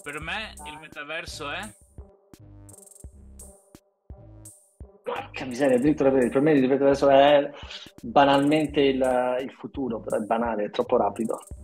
Per me il metaverso è... Porca miseria, addirittura per me ripeto adesso è banalmente il futuro, però è banale, è troppo rapido.